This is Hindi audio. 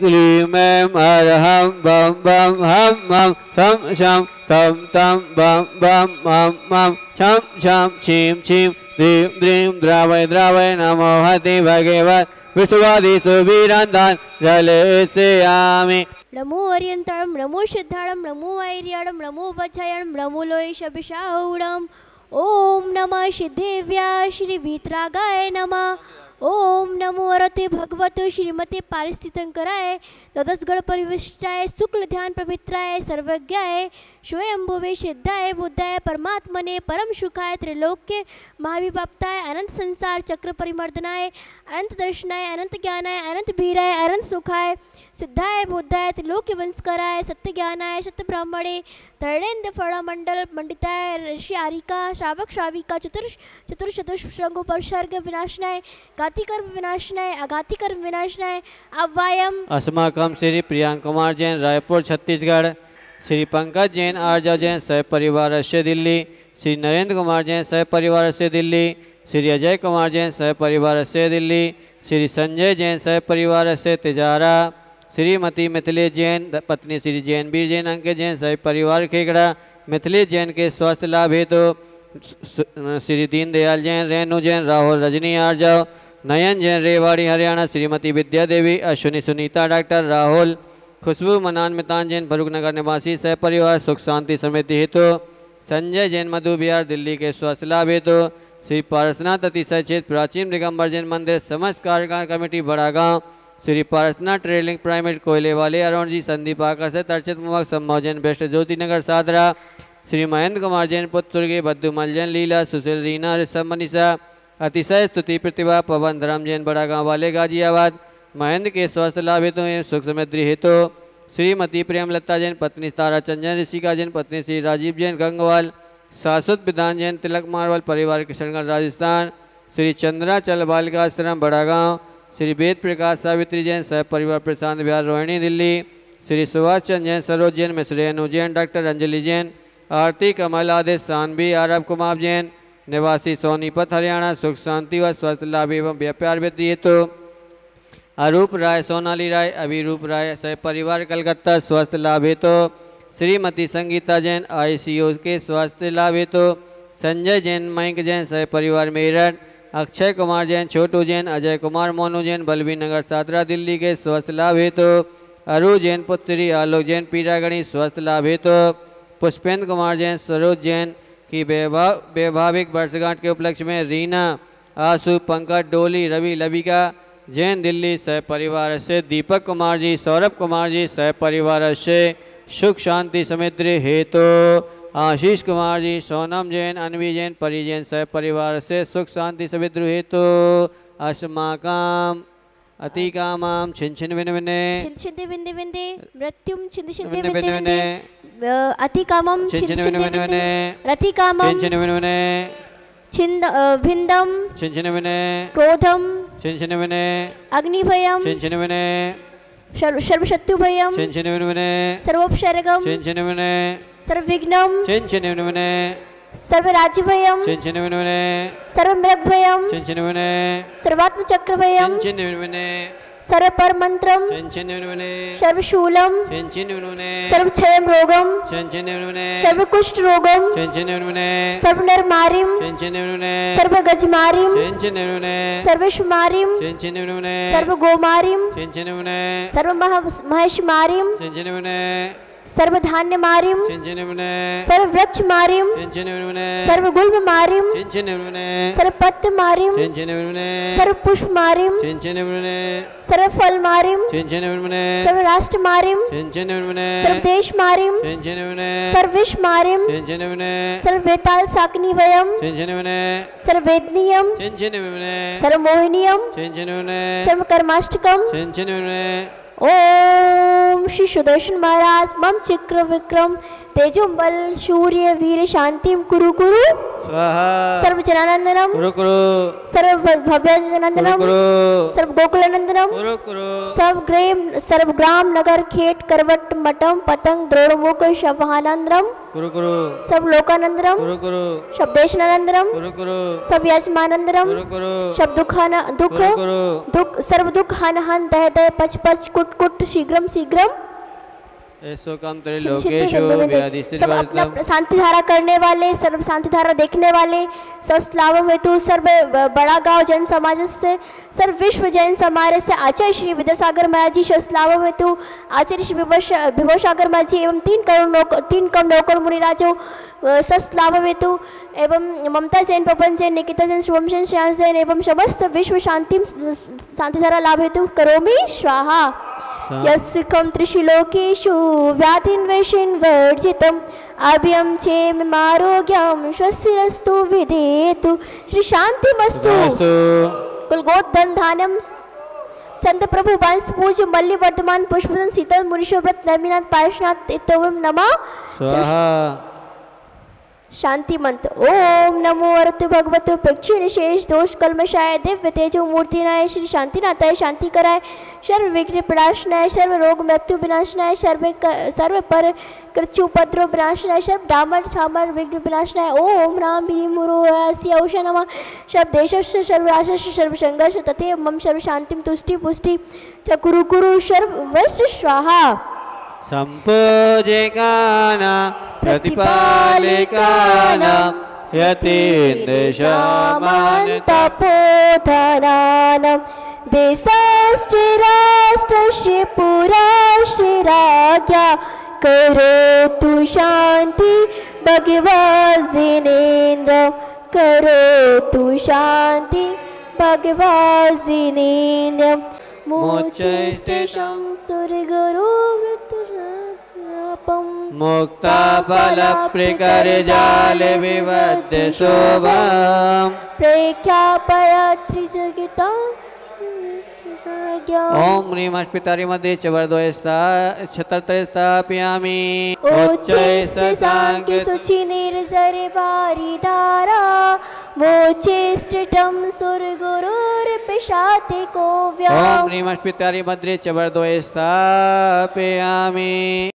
क्लीं ऐं अर्हं बं बं हं हं शं शं तं तं बं बं मं मं छं छं छीं छीं ह्रीं ह्रीं द्रावय द्रावय नमो हति भगवत् विश्वादिषु वीरन्तान् जलेस्यामि। नमो अर्यन्ताणं नमो सिद्धाणं नमो वैर्याणं नमो वज्रायणं नमो लोहिषभिषाऊणम्। ओम नमः सिद्धेव्याय श्री वीतरागाय नमः। ओम नमो अरते भगवतो श्रीमते पारिस्थितंकराय तदसगण परिविष्टाय शुक्ल ध्यान पवित्राय सर्वज्ञाय स्वयंभुवे सिद्धाय बुद्धाय परमात्मने परम सुखाय त्रिलोक्य महाविभक्ताय अनंत संसार चक्र परिमर्दनाय अनंत दर्शनाय अनंत ज्ञानाय अनंत भीराय अनंत सुखाय सिद्धाय बुद्धाय त्रिलोक्य वंशकराय सत्य ज्ञानाय सत्य ब्राह्मणे तरणेन्द्र फणमंडल मंडिताय ऋषि आरिका श्रावक श्राविका चतुर्शतुष्पृंगोपसर्ग विनाशनाय घातिकर्म विनाशनाय अघातिकर्म विनाशनाय अव्वायम। अस्माकं श्री प्रियांक कुमार जैन रायपुर छत्तीसगढ़, श्री पंकज जैन आर्जा जैन सह परिवार से दिल्ली, श्री नरेंद्र कुमार जैन सह परिवार से दिल्ली, श्री अजय कुमार जैन सह परिवार से दिल्ली, श्री संजय जैन सह परिवार से तिजारा, श्रीमती मिथिलेश जैन पत्नी श्री जैन वीर जैन अंकित जैन सह परिवार खेगड़ा, मिथिलेश जैन के स्वास्थ्य लाभ हेतु श्री दीनदयाल जैन रेणु जैन राहुल रजनी आर्जव, नयन जैन रेवाड़ी हरियाणा, श्रीमती विद्या देवी अश्विनी सुनीता डॉक्टर राहुल, खुशबू मनान मितान जैन फरूखनगर निवासी सह परिवार सुख शांति समिति हेतु, संजय जैन मधु बिहार दिल्ली के स्वास्थ्य लाभ हेतु, श्री पारसनाथ अतिशय क्षेत्र प्राचीन दिगंबर जैन मंदिर समस्त कार्यकाल कमेटी बड़ा गाँव, श्री पारसनाथ ट्रेलिंग प्राइवेट कोयले वाले अरुण जी संदीप आकर्षित अर्चित मुख सम्मो जैन बेस्ट ज्योति नगर सादरा, श्री महेंद्र कुमार जैन पुत्र के बद्दुमल जैन लीला सुशील रीना ऋषभ मनीषा अतिशय स्तुति प्रतिभा पवन धर्म जैन बड़ा गाँव वाले गाजियाबाद, महेंद्र के स्वास्थ्य लाभ हेतु एवं सुख समृद्धि हेतु, श्रीमती प्रेमलता जैन पत्नी तारा चंदन ऋषिका जैन पत्नी श्री राजीव जैन गंगवाल, शाश्वत विधान जैन तिलक मारवाल परिवार किशनगढ़ राजस्थान, श्री चंद्राचल बालिका आश्रम बड़ा गाँव, श्री वेद प्रकाश सावित्री जैन सह परिवार प्रशांत विहार रोहिणी दिल्ली, श्री सुभाष चंद्र जैन सरोज जैन मिश्र अनु जैन डॉक्टर अंजलि जैन आरती कमल आदेश सानवी आरब कुमार जैन निवासी सोनीपत हरियाणा सुख शांति व स्वास्थ्य लाभ एवं व्यापार वृद्धि हेतु, अरूप राय सोनाली राय अभिरूप राय सह परिवार कलकत्ता स्वास्थ्य लाभ हेतु, श्रीमती संगीता जैन ICU के स्वास्थ्य लाभ हेतु, संजय जैन मयंक जैन सह परिवार मेरठ, अक्षय कुमार जैन छोटू जैन अजय कुमार मोनू जैन बलबी नगर सादरा दिल्ली के स्वास्थ्य लाभ हेतु, अरु जैन पुत्री आलोक जैन पीरागढ़ी स्वास्थ्य लाभ हेतु, पुष्पेंद्र कुमार जैन सरोज जैन की वैभाविक वर्षगांठ के उपलक्ष्य में रीना आशु पंकज डोली रवि लविका जैन दिल्ली सह परिवार से, दीपक कुमार जी सौरभ कुमार जी सह परिवार से सुख शांति समृद्धि हेतु, आशीष कुमार जी सोनम जैन अनवी जैन परि जैन सह परिवार से सुख शांति समृद्धि हेतु, अस्माकं अतिकामां छिन छिन विन विने छिन छिन विंदे विंदे मृत्युम छिन छिन विंदे विंदे अतिकामं छिन छिन विन विने रतिकामं छिन छिन विन विने छिंद भिंदम छिन छिन विने क्रोधम छिन छिन विने अग्निभयम छिन छिन विने सर्वशत्रुभयम छिन छिन विन विने सर्वोपसर्गम छिन छिन विने सर्वविघ्नम छिन छिन विन विने सर्वराज्यभयम छिन छिन विन विने सर्वमृगभयम छिन छिन विने सर्वात्मचक्रभयम छिन छिन विन विने सर्वपरमंत्रम छिन छिन विन विने सर्वशूलम छिन छिन विन विने सर्वक्षयम रोगम छिन छिन विन विने सर्वकुष्ठ रोगम छिन छिन विन विने सर्वनरमारिम छिन छिन विन विने सर्वगजमारिम छिन छिन विन विने सर्वशुमारिम छिन छिन विन विने सर्वगोमारिम छिन छिन विन विने सर्वमहेशमारिम छिन छिन विन विने सर्वधान्यमारिम छिन छिन विन विने सर्ववृक्षमारिम छिन छिन विन विने सर्वगुल्ममारिम छिन छिन विन विने सर्वपत्रमारिम छिन छिन विन विने सर्वपुष्पमारिम छिन छिन विन विने सर्वफलमारिम छिन छिन विन विने सर्वराष्ट्रमारिम छिन छिन विन विने सर्वदेशमारिम छिन छिन विन विने सर्वविश्वमारिम छिन छिन विन विने सर्ववेताल साकनीवयम छिन छिन विन विने सर्ववेदनीयम छिन छिन विन विने सर्वमोहिनीयम छिन छिन विन विने सर्वकर्माष्टकम छिन छिन विन विने ओम ओम श्री सुदर्शन महाराज मम चक्र विक्रम तेजोबल सूर्य वीर शांतिम कुरु कुरु स्वाहा सर्वजनानंदनम कुरु कुरु सर्व भव्यजनानंदनम कुरु सर्व गोकुलानंदनम कुरु कुरु सर्व ग्राम नगर खेट करवट मठम पतंग द्रोणमुख शवानंदरम कुरु कुरु सब लोकानंदरम कुरु कुरु सब देशनानंदरम कुरु कुरु सब यजमानंदरम कुरु कुरु सब दुख सर्व दुख हन हन दह दह पच पच कुट कुट शीघ्रम शीघ्रम ऐसो काम तेरे लोकेशो व्याधि सब अपना शांति धारा करने वाले सर्व शांति धारा देखने वाले स्वस्थ हेतु सर्व बड़ा गांव जैन समाज से सर्व विश्व जैन समाज से आचार्य श्री विद्यासागर महाराज जी स्वस्थ हेतु आचार्य श्री विभोसागर महाराज जी एवं 3 करोड़ नौकर मुनिराजो स्वस्थ हेतु एवं ममता जैन पवन जैन निकिता जैन शुभम जैन श्याम जैन एवं समस्त विश्व शांति धारा लाभ हेतु करोमि स्वाहा यत्सुखम त्रिशिलोकेषु व्याधिन्वेषिन् वर्जितम् अभयं क्षेममारोग्यं स्वस्तिरस्तु विधेतु श्री शांतिमस्तु कुलगोत्र धन धान्यम चंद्र प्रभु वंश पूज मल्ली वर्धमान पुष्पदन शीतल मुनिशोव्रत नर्मिनाथ पायशनाथ इतोवम नमः स्वाहा शांति मंत्र ओम नमो अरतु भगवतो प्रेक्षण शेष दोष कलमशाय दिव्य तेजो मूर्तिनाय श्री शांतिनाथाय शांति कराय सर्व विघ्न प्रणाशनाय सर्व रोग मृत्यु विनाशनाय सर्व पर कृत्युपद्रव विनाशनाय सर्व डामर छामर विघ्न विनाशनाय ओम राम ह्रीं मुरोसी औषा नमः सर्व देशस्य सर्व राष्ट्रस्य सर्व संघर्ष तथे मम सर्व शांतिम तुष्टि पुष्टि च कुरु कुरु सर्व वश स्वाहा संपूजिकाना प्रतिपालिकाना यतीन्द्रशामन्तपोधनानं देशस्य राष्ट्रस्य पुराश्रिराज्ञा करोतु शान्ति भगवद्जिनेन्द्र करोतु शान्ति भगवद्जिनेन्द्र मोक्षैष्टेषं सुरगुरु मुक्ता फल प्रकरजाले विवद्य शोभाम् प्रेख्यापयत्रिजगिता ओम ह्रीं अस्पितारी मध्ये चवर्द्वयस्था क्षत्रत्रये स्थापयामि उच्चैस्ते सांख्य शुचि निर्जरे वारिधारा मोचेष्टिटं सुरगुरुर्पिशाति कोव्यम् ओम ह्रीं अस्पितारी मध्ये चवर्द्वये स्थापयामि